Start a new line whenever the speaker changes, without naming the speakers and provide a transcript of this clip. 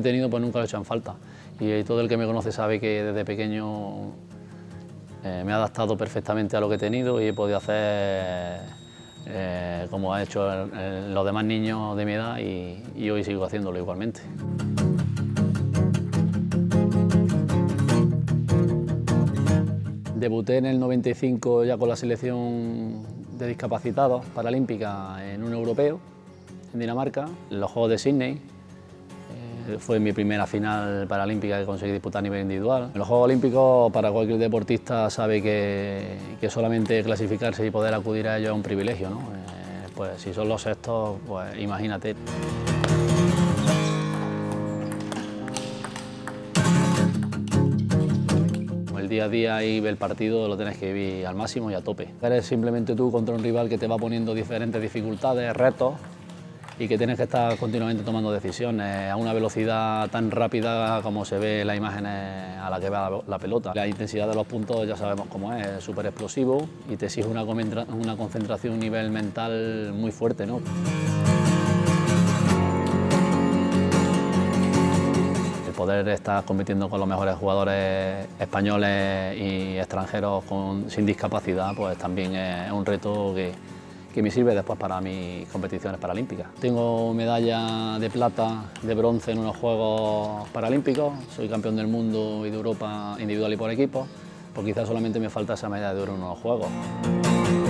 he tenido pues nunca lo he hecho en falta. Y todo el que me conoce sabe que desde pequeño me he adaptado perfectamente a lo que he tenido y he podido hacer como ha hecho los demás niños de mi edad y hoy sigo haciéndolo igualmente. Debuté en el 95 ya con la selección de discapacitados paralímpica en un europeo, en Dinamarca, en los Juegos de Sydney. Fue mi primera final paralímpica que conseguí disputar a nivel individual. En los Juegos Olímpicos, para cualquier deportista sabe que solamente clasificarse y poder acudir a ellos es un privilegio, ¿no? Pues si son los sextos, pues imagínate. El día a día y el partido lo tienes que vivir al máximo y a tope. Eres simplemente tú contra un rival que te va poniendo diferentes dificultades, retos, y que tienes que estar continuamente tomando decisiones a una velocidad tan rápida como se ve en las imágenes a la que va la pelota. La intensidad de los puntos ya sabemos cómo es súper explosivo y te exige una concentración, un nivel mental muy fuerte, ¿no? El poder estar compitiendo con los mejores jugadores españoles y extranjeros sin discapacidad, pues también es un reto que me sirve después para mis competiciones paralímpicas. Tengo medalla de plata, de bronce en unos Juegos Paralímpicos, soy campeón del mundo y de Europa individual y por equipo, pues quizás solamente me falta esa medalla de oro en unos Juegos.